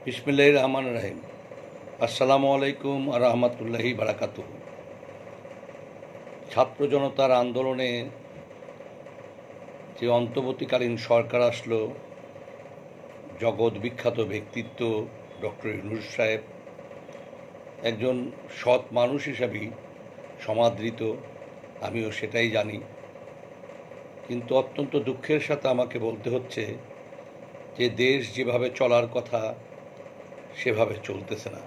বিসমিল্লাহির রহমানির রহিম। আসসালামু আলাইকুম ওয়া রাহমাতুল্লাহি বারাকাতুহু। ছাত্র জনতার আন্দোলনে যে অন্তর্বর্তীকালীন সরকার আসলো, জগৎ বিখ্যাত ব্যক্তিত্ব ডক্টর ইউনূস সাহেব একজন সৎ মানুষ হিসাবেই সমাদৃত, আমিও সেটাই জানি। কিন্তু অত্যন্ত দুঃখের সাথে আমাকে বলতে হচ্ছে যে দেশ যেভাবে চলার কথা সেভাবে চলতেছে না।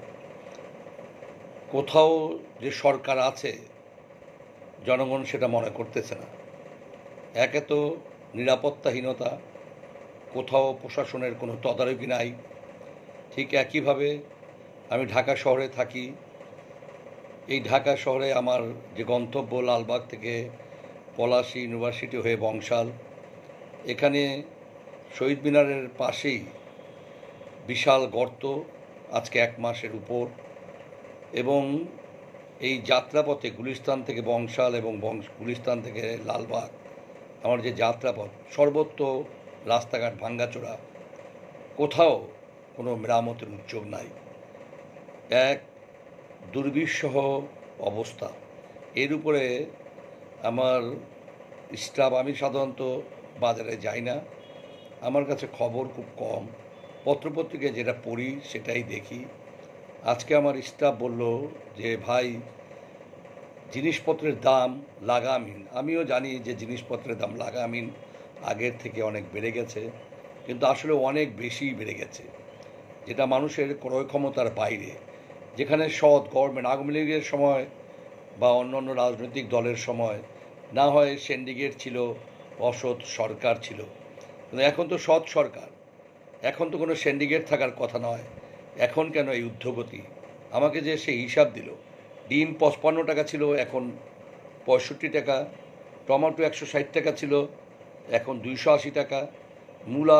কোথাও যে সরকার আছে, জনগণ সেটা মনে করতেছে না। একে তো নিরাপত্তাহীনতা, কোথাও প্রশাসনের কোনো তদারকি নাই। ঠিক একইভাবে আমি ঢাকা শহরে থাকি। এই ঢাকা শহরে আমার যে গন্তব্য লালবাগ থেকে পলাশী ইউনিভার্সিটি হয়ে বংশাল, এখানে শহীদ মিনারের পাশেই বিশাল গর্ত, আজকে 1 মাসের উপর। এবং এই যাত্রাপথে গুলিস্তান থেকে বংশাল এবং গুলিস্তান থেকে লালবাগ আমার যে যাত্রাপথ, সর্বত্র রাস্তাঘাট ভাঙ্গাচোরা, কোথাও কোনো মেরামতের উদ্যোগ নাই। এক দুর্বিষহ অবস্থা। এর উপরে আমার স্টাফ, আমি সাধারণত বাজারে যাই না, আমার কাছে খবর খুব কম, পত্রপত্রিকায় যেটা পড়ি সেটাই দেখি। আজকে আমার স্টাফ বলল যে ভাই, জিনিসপত্রের দাম লাগামহীন। আমিও জানি যে জিনিসপত্রের দাম লাগামহীন, আগের থেকে অনেক বেড়ে গেছে, কিন্তু আসলে অনেক বেশি বেড়ে গেছে, যেটা মানুষের ক্রয় ক্ষমতার বাইরে। যেখানে সৎ গভর্নমেন্ট, আওয়ামী লীগের সময় বা অন্য রাজনৈতিক দলের সময় না হয় সিন্ডিকেট ছিল, অসৎ সরকার ছিল, কিন্তু এখন তো সৎ সরকার, এখন তো কোনো সিন্ডিকেট থাকার কথা নয়। এখন কেন এই ঊর্ধ্বগতি? আমাকে যে সে হিসাব দিল, ডিম 55 টাকা ছিল, এখন 65 টাকা, টমেটো 160 টাকা ছিল, এখন 280 টাকা, মূলা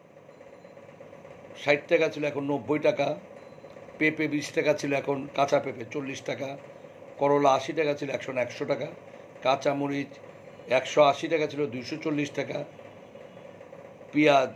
60 টাকা ছিল, এখন 90 টাকা, পেঁপে 20 টাকা ছিল, এখন কাঁচা পেঁপে 40 টাকা, করলা 80 টাকা ছিল, এখন 100 টাকা, কাঁচামরিচ 180 টাকা ছিল, 240 টাকা, পেঁয়াজ,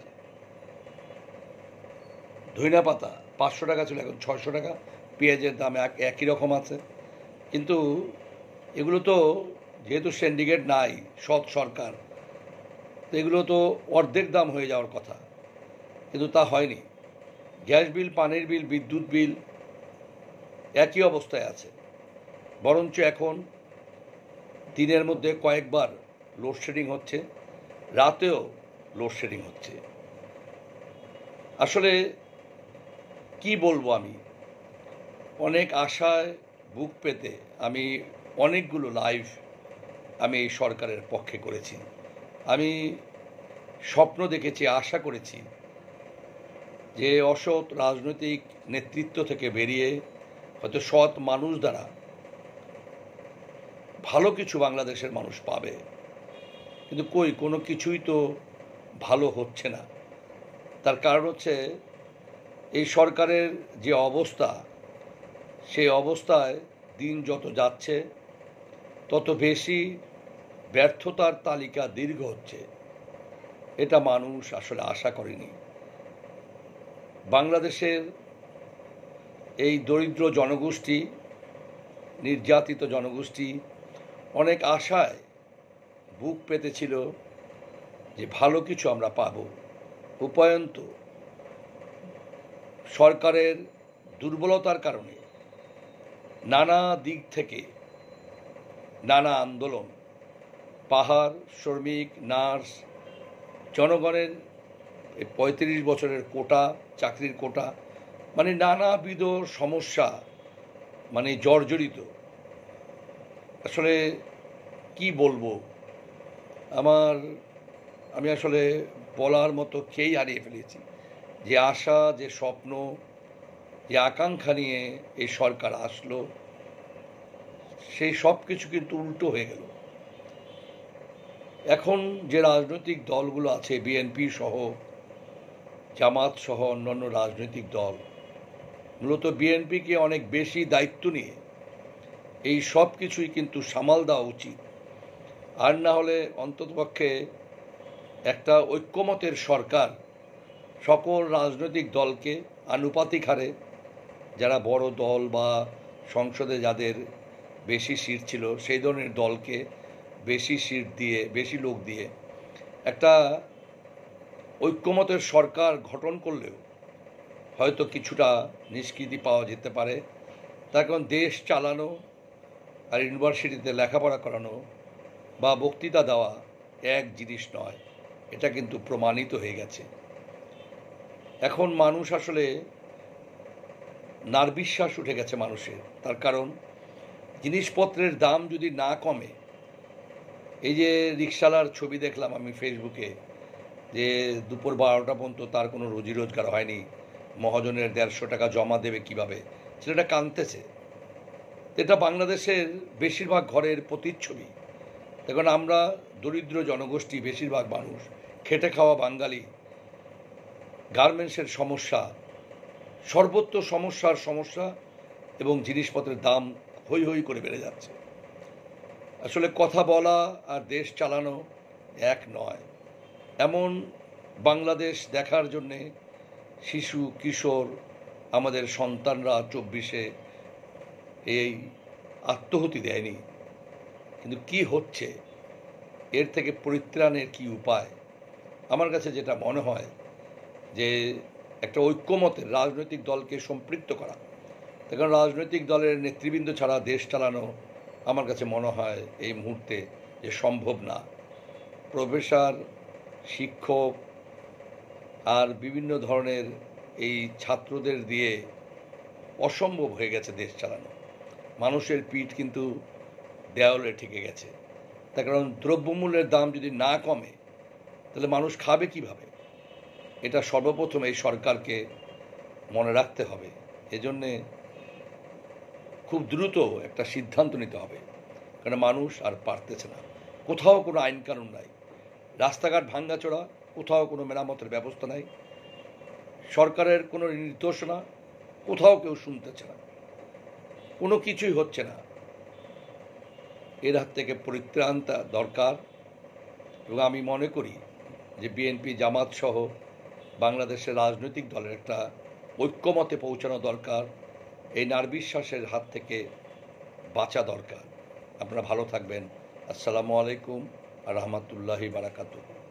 ধইনা পাতা 500 টাকা ছিল, এখন 600 টাকা। পেঁয়াজের দাম একই রকম আছে। কিন্তু এগুলো তো, যেহেতু সিন্ডিকেট নাই, সৎ সরকার, তো এগুলো তো অর্ধেক দাম হয়ে যাওয়ার কথা, কিন্তু তা হয়নি। গ্যাস বিল, পানির বিল, বিদ্যুৎ বিল একই অবস্থায় আছে। বরঞ্চ এখন দিনের মধ্যে কয়েকবার লোডশেডিং হচ্ছে, রাতেও লোডশেডিং হচ্ছে। আসলে কি বলবো, আমি অনেক আশায় বুক পেতে আমি অনেকগুলো লাইভ আমি এই সরকারের পক্ষে করেছি। আমি স্বপ্ন দেখেছি, আশা করেছি যে অসৎ রাজনৈতিক নেতৃত্ব থেকে বেরিয়ে হয়তো সৎ মানুষ দ্বারা ভালো কিছু বাংলাদেশের মানুষ পাবে। কিন্তু কই, কোনো কিছুই তো ভালো হচ্ছে না। তার কারণ হচ্ছে এই সরকারের যে অবস্থা, সেই অবস্থায় দিন যত যাচ্ছে তত বেশি ব্যর্থতার তালিকা দীর্ঘ হচ্ছে। এটা মানুষ আসলে আশা করেনি। বাংলাদেশের এই দরিদ্র জনগোষ্ঠী, নির্যাতিত জনগোষ্ঠী অনেক আশায় বুক পেতেছিল যে ভালো কিছু আমরা পাব। উপায়ন্ত সরকারের দুর্বলতার কারণে নানা দিক থেকে নানা আন্দোলন, পাহাড়, শ্রমিক, নার্স, জনগণের 35 বছরের কোটা, চাকরির কোটা, মানে নানাবিধ সমস্যা, মানে জর্জরিত। আসলে কি বলবো, আমি আসলে বলার মতো খেই হারিয়ে ফেলেছি। যে আশা, যে স্বপ্ন, যে আকাঙ্ক্ষা নিয়ে এই সরকার আসলো, সেই সব কিছু কিন্তু উল্টো হয়ে গেল। এখন যে রাজনৈতিক দলগুলো আছে, বিএনপি সহ, জামাত সহ অন্যান্য রাজনৈতিক দল, মূলত বিএনপিকে অনেক বেশি দায়িত্ব নিয়ে এই সব কিছুই কিন্তু সামাল দেওয়া উচিত। আর না হলে অন্ততপক্ষে একটা ঐক্যমতের সরকার সকল রাজনৈতিক দলকে আনুপাতিক হারে যারা বড় দল বা সংসদে যাদের বেশি সিট ছিল সেই ধরনের দলকে বেশি সিট দিয়ে, বেশি লোক দিয়ে একটা ঐক্যমতের সরকার গঠন করলেও হয়তো কিছুটা নিষ্কৃতি পাওয়া যেতে পারে। তার কারণ দেশ চালানো আর ইউনিভার্সিটিতে লেখাপড়া করানো বা বক্তৃতা দেওয়া এক জিনিস নয়, এটা কিন্তু প্রমাণিত হয়ে গেছে। এখন মানুষ আসলে নার্বিশ্বাস উঠে গেছে মানুষের। তার কারণ জিনিসপত্রের দাম যদি না কমে, এই যে রিক্সালার ছবি দেখলাম আমি ফেসবুকে, যে দুপুর 12টা পর্যন্ত তার কোনো রুজি রোজগার হয়নি, মহাজনের 150 টাকা জমা দেবে কিভাবে, ছেলেটা কাঁদতেছে। এটা বাংলাদেশের বেশিরভাগ ঘরের প্রতিচ্ছবি। দেখুন, আমরা দরিদ্র জনগোষ্ঠী, বেশিরভাগ মানুষ খেটে খাওয়া বাঙালি, গার্মেন্টসের সমস্যা, সর্বত্র সমস্যা এবং জিনিসপত্রের দাম হই হই করে বেড়ে যাচ্ছে। আসলে কথা বলা আর দেশ চালানো এক নয়। এমন বাংলাদেশ দেখার জন্যে শিশু কিশোর আমাদের সন্তানরা 24-এ এই আত্মহতি দেয়নি। কিন্তু কি হচ্ছে, এর থেকে পরিত্রাণের কি উপায়? আমার কাছে যেটা মনে হয় যে একটা ঐক্যমতের রাজনৈতিক দলকে সম্পৃক্ত করা। কারণ রাজনৈতিক দলের নেতৃবৃন্দ ছাড়া দেশ চালানো আমার কাছে মনে হয় এই মুহূর্তে যে সম্ভব না। প্রফেসর, শিক্ষক আর বিভিন্ন ধরনের এই ছাত্রদের দিয়ে অসম্ভব হয়ে গেছে দেশ চালানো। মানুষের পিঠ কিন্তু দেওয়ালে ঠেকে গেছে। তার কারণ দ্রব্যমূল্যের দাম যদি না কমে তাহলে মানুষ খাবে কিভাবে? এটা সর্বপ্রথম এই সরকারকে মনে রাখতে হবে। এজন্যে খুব দ্রুত একটা সিদ্ধান্ত নিতে হবে, কারণ মানুষ আর পারতেছে না। কোথাও কোনো আইন কানুন নাই, রাস্তাঘাট ভাঙ্গাচোরা, কোথাও কোনো মেরামতের ব্যবস্থা নাই, সরকারের কোনো নির্দেশনা কোথাও কেউ শুনতেছে না, কোনো কিছুই হচ্ছে না। এর হাত থেকে পরিত্রাণটা দরকার। এবং আমি মনে করি যে বিএনপি, জামাত সহ বাংলাদেশের রাজনৈতিক দলের একটা ঐক্যমতে পৌঁছানো দরকার। এই নার্বিশ্বাসের হাত থেকে বাঁচা দরকার। আপনারা ভালো থাকবেন। আসসালামু আলাইকুম আর রহমতুল্লাহি বারাকাতুহু।